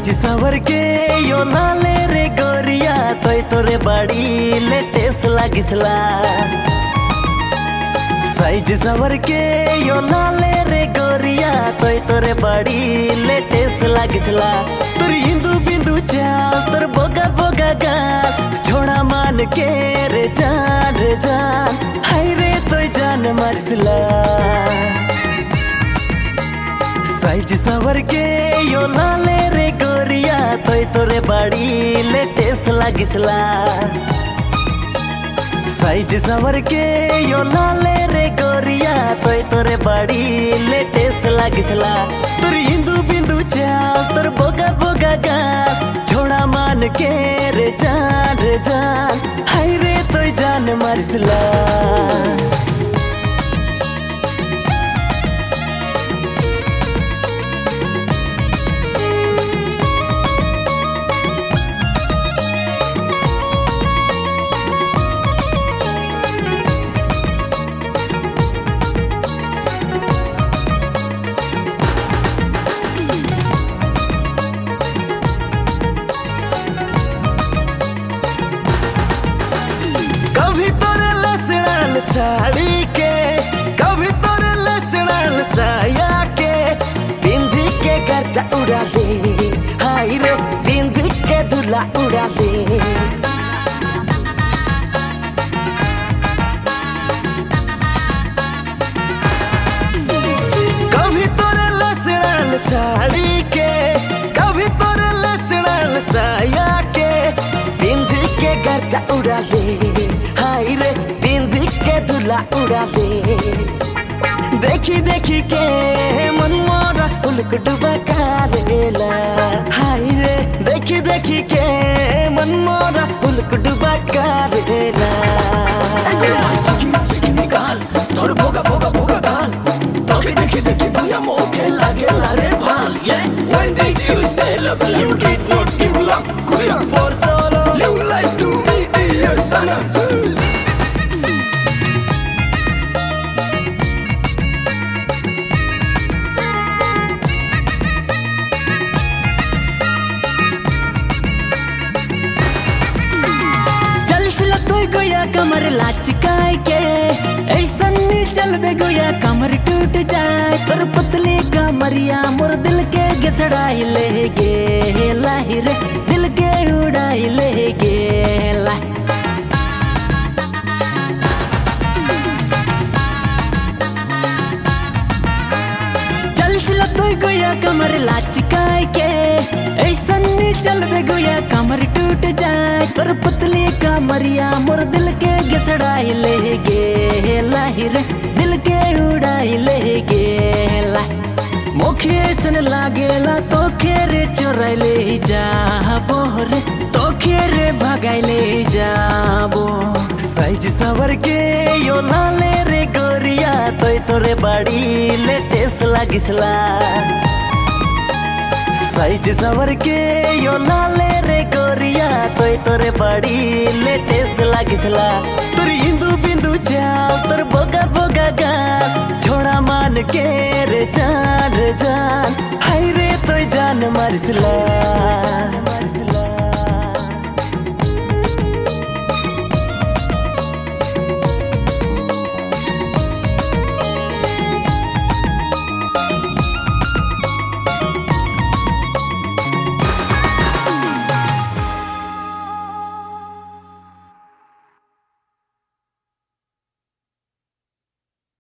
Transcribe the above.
Size सावर के यो लाले रे गोरिया तोय तोरे बाड़ी लेटेस लागिसला। साइज सावर के यो लाले रे गोरिया तोय तोरे बाड़ी लेटेस लागिसला। तोर हिंदू बिंदू चाल तोर बोगा बोगा गाल छोड़ा मान के रे जान हाय रे तोय जान मारिसला। साइज सावर के यो लाले रे गोरिया तोय तोरे बाड़ी लेटेस लागिसला। साइज सावर के यो लाले रे गोरिया तोय तोरे बाड़ी लेटेस लागिसला। तोर हिंदू बिंदू चाल तोर बोगा बोगा गाल छोड़ा मान के रे जान हाय रे तोय जान मारिसला। कभी तोरे लसड़न साड़ी के कभी तोरे लसड़न साया के बिंदी के गर्दा उड़ा ले हाय रे बिंदी के धुला उड़ा ले। कभी तोरे लसड़न साड़ी के कभी तोरे लसड़न साया के बिंदी के गर्दा उड़ा ले हाय रे बिंदी के धुला उड़ा ले। देखी देखी के मन मोरा उलक डुबा करेला हाय रे देखी देखी के मन मोरा उलक डुबा करेला। गाल तोर भोगा भोगा भोगा गाल देखी देखी भैया मोके लागेला रे भाल। When they do say love you did not give love for so long you lied to me dear son. कमर लाचिकाय के ऐसा नहीं चल बे गोया कमर टूट जाए। तोर पतली कमरिया मोर दिल के घसड़ाई ले गे लाही रे दिल के उड़ाई ले गे ला। चल सिला तोय गोया कमर लाचिकाय के ऐसा नहीं चल बे गोया कमर टूट जाए। तोर पतली कमरिया मोर दिल के घसड़ाई ले गे लाही रे दिल के उड़ाई ले गे ला। मोखे सन लागेला तो खेरे चोराई ले जाबो रे तो खेरे भगाई ले जाबो। साइज सावर के यो लाले रे गोरिया तोय तोरे बाड़ी लेटेस लागिसला। साइज सावर के यो लाले रे गोरिया तोय तोरे बाड़ी लेटेस लागिसला। तोर हिंदू बिंदू चाल तोर बोगा बोगा गाल छोड़ा मान के रे जान हाय रे तोय जान मारिसला।